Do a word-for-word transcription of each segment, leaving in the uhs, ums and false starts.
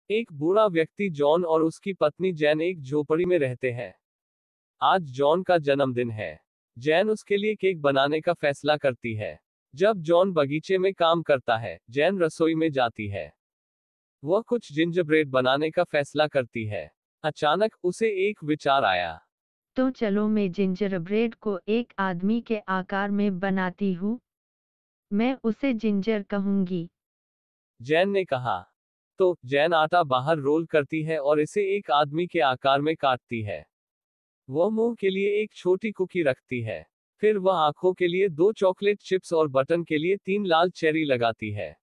एक बूढ़ा व्यक्ति जॉन और उसकी पत्नी जैन एक झोपड़ी में रहते हैं। आज जॉन का जन्मदिन है। जैन उसके लिए केक बनाने का फैसला करती है। जब जॉन बगीचे में काम करता है, जैन रसोई में जाती है। वह कुछ जिंजरब्रेड बनाने का फैसला करती है। अचानक उसे एक विचार आया। तो चलो मैं जिंजरब्रेड को एक आदमी के आकार में बनाती हूँ। मैं उसे जिंजर कहूंगी। जैन ने कहा। तो जैन आटा बाहर रोल करती है और इसे एक आदमी के आकार में काटती है। वह मुंह के लिए एक छोटी कुकी रखती है। फिर वह आंखों के लिए दो चॉकलेट चिप्स और बटन के लिए तीन लाल चेरी लगाती है।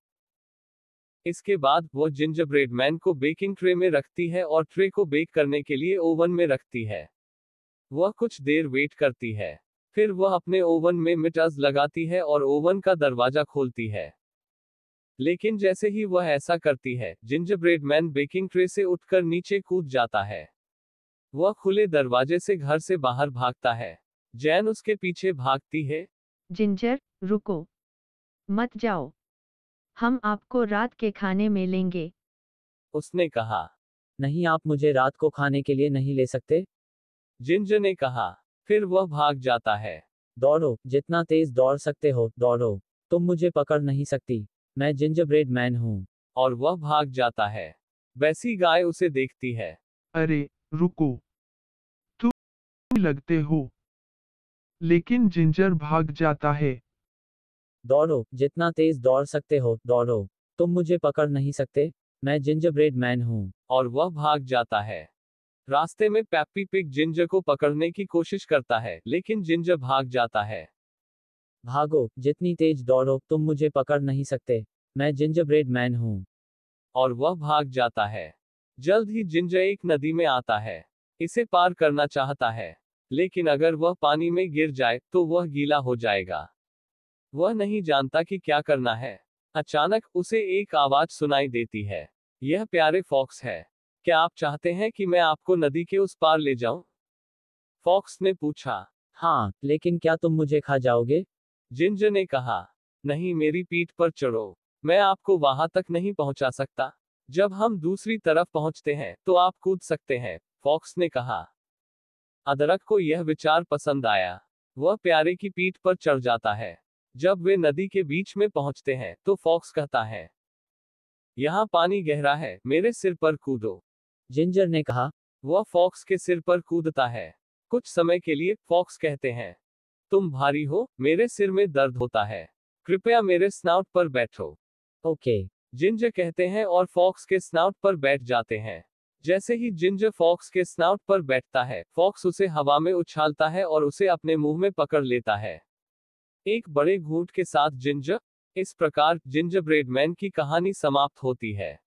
इसके बाद वह जिंजरब्रेड मैन को बेकिंग ट्रे में रखती है और ट्रे को बेक करने के लिए ओवन में रखती है। वह कुछ देर वेट करती है। फिर वह अपने ओवन में मिटज लगाती है और ओवन का दरवाजा खोलती है। लेकिन जैसे ही वह ऐसा करती है, जिंजरब्रेड मैन बेकिंग ट्रे से उठकर नीचे कूद जाता है। वह खुले दरवाजे से घर से बाहर भागता है। जैन उसके पीछे भागती है। जिंजर, रुको। मत जाओ। हम आपको रात के खाने में लेंगे। उसने कहा। नहीं, आप मुझे रात को खाने के लिए नहीं ले सकते। जिंजर ने कहा। फिर वह भाग जाता है। दौड़ो, जितना तेज दौड़ सकते हो दौड़ो। तुम मुझे पकड़ नहीं सकती। मैं जिंजरब्रेड मैन हूँ। और वह भाग जाता है। वैसी गाय उसे देखती है। अरे, रुको। तुम लगते हो। लेकिन जिंजर भाग जाता है। दौड़ो, जितना तेज दौड़ सकते हो दौड़ो। तुम मुझे पकड़ नहीं सकते। मैं जिंजरब्रेड मैन हूँ। और वह भाग जाता है। रास्ते में पेप्पी पिग जिंजर को पकड़ने की कोशिश करता है, लेकिन जिंजर भाग जाता है। भागो, जितनी तेज दौड़ो, तुम मुझे पकड़ नहीं सकते। मैं जिंजरब्रेड मैन हूँ। और वह भाग जाता है। जल्द ही जिंजर एक नदी में आता है। इसे पार करना चाहता है, लेकिन अगर वह पानी में गिर जाए तो वह गीला हो जाएगा। वह नहीं जानता कि क्या करना है। अचानक उसे एक आवाज सुनाई देती है। यह प्यारे फॉक्स है। क्या आप चाहते हैं कि मैं आपको नदी के उस पार ले जाऊं? फॉक्स ने पूछा। हाँ, लेकिन क्या तुम मुझे खा जाओगे? जिंजर ने कहा। नहीं, मेरी पीठ पर चढ़ो। मैं आपको वहां तक नहीं पहुंचा सकता। जब हम दूसरी तरफ पहुंचते हैं तो आप कूद सकते हैं, फॉक्स ने कहा। अदरक को यह विचार पसंद आया। वह प्यारे की पीठ पर चढ़ जाता है। जब वे नदी के बीच में पहुंचते हैं तो फॉक्स कहता है, यहाँ पानी गहरा है, मेरे सिर पर कूदो। जिंजर ने कहा। वह फॉक्स के सिर पर कूदता है। कुछ समय के लिए फॉक्स कहते हैं, तुम भारी हो, मेरे सिर में दर्द होता है। कृपया मेरे स्नाउट पर बैठो। ओके। जिंजर कहते हैं और फॉक्स के स्नाउट पर बैठ जाते हैं। जैसे ही जिंजर फॉक्स के स्नाउट पर बैठता है, फॉक्स उसे हवा में उछालता है और उसे अपने मुंह में पकड़ लेता है, एक बड़े घूंट के साथ। जिंजर। इस प्रकार जिंजरब्रेड मैन की कहानी समाप्त होती है।